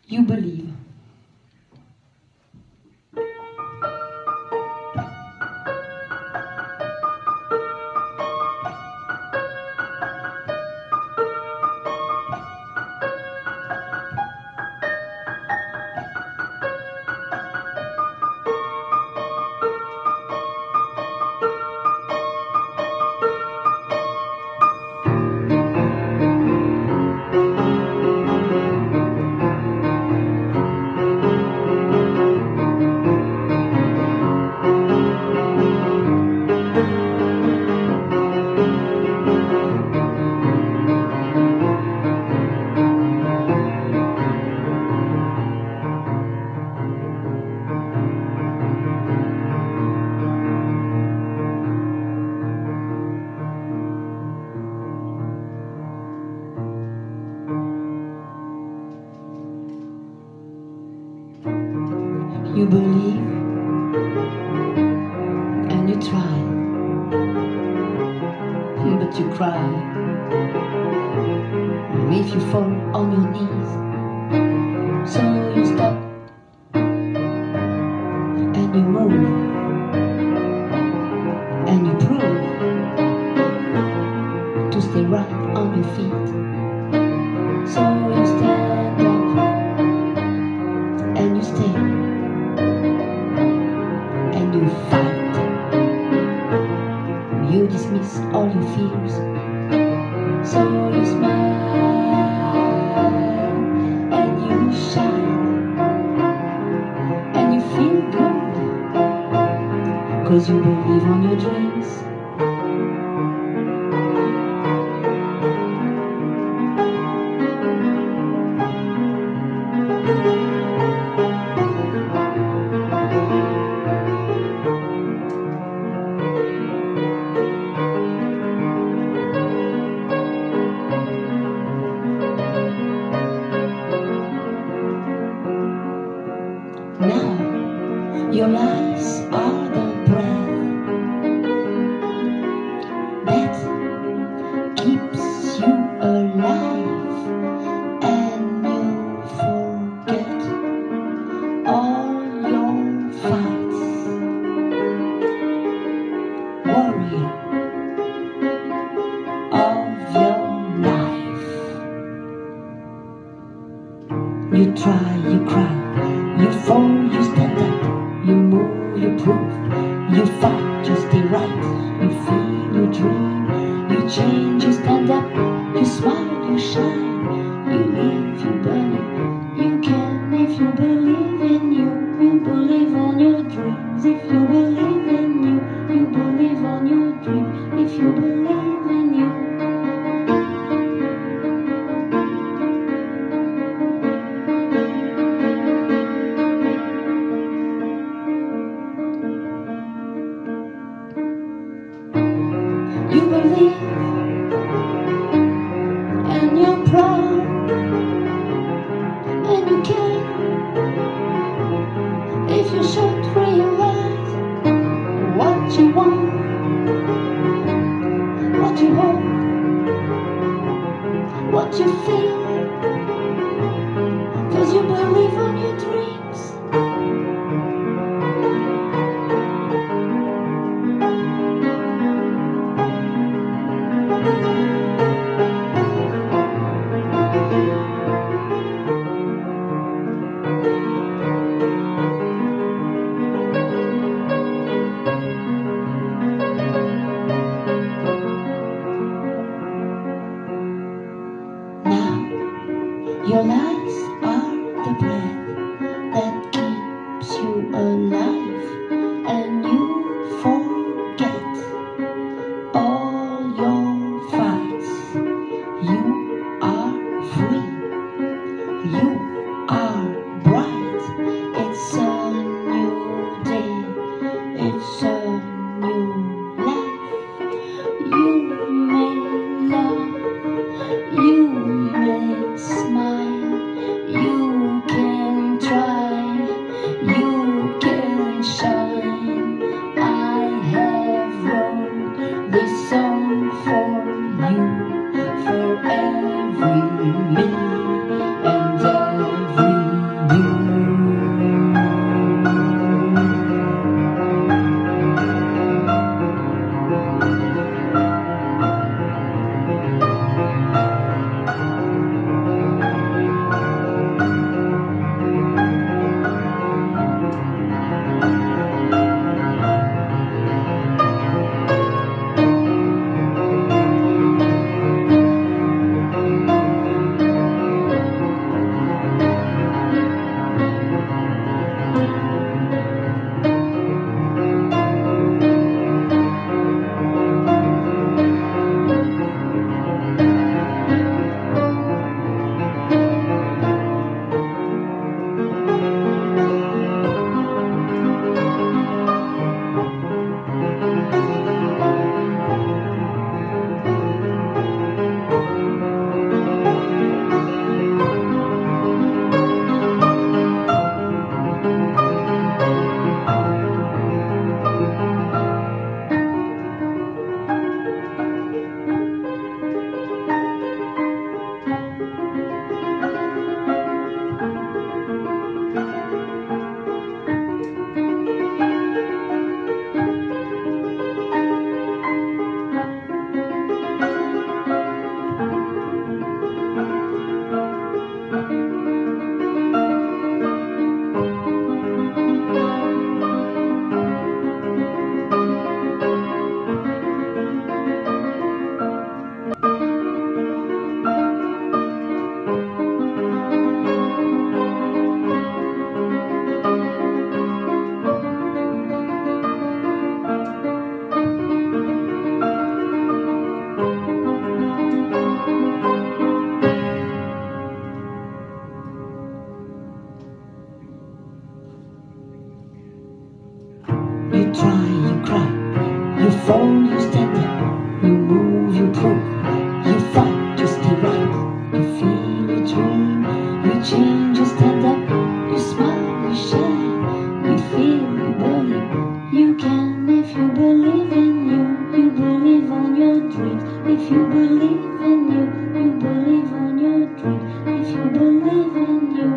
You believe. You believe and you try, but you cry. If you fall on your knees, so you stop and you move and you prove to stay right on your feet. So you stand up and you stay. You fight, you dismiss all your fears, so you smile and you shine and you feel good, 'cause you believe on your dreams. Now, your lies are the breath that keeps you alive, and you forget all your fights. Warrior of your life. You try, you cry, you fall, you stand up, you move, you prove, you fight, you stay right, you feel, you dream, you change, you stand up, you smile, you shine, you live, you believe, you can if you believe in you, you believe on your dreams, if you believe in you, you believe on your dream, if you believe in you. You believe, and you're proud, and you can, if you should realize what you want, what you hope, what you feel, 'cause you believe on your dreams. Your lies are the breath that keeps you alive, and you forget all your fights. You are free, you are bright. It's a new day, it's a new life. You may love, you may smile, you can change, you stand up, you smile, you shine, you feel, you believe. You can if you believe in you believe on your dreams. If you believe in you believe on your dreams. If you believe in you.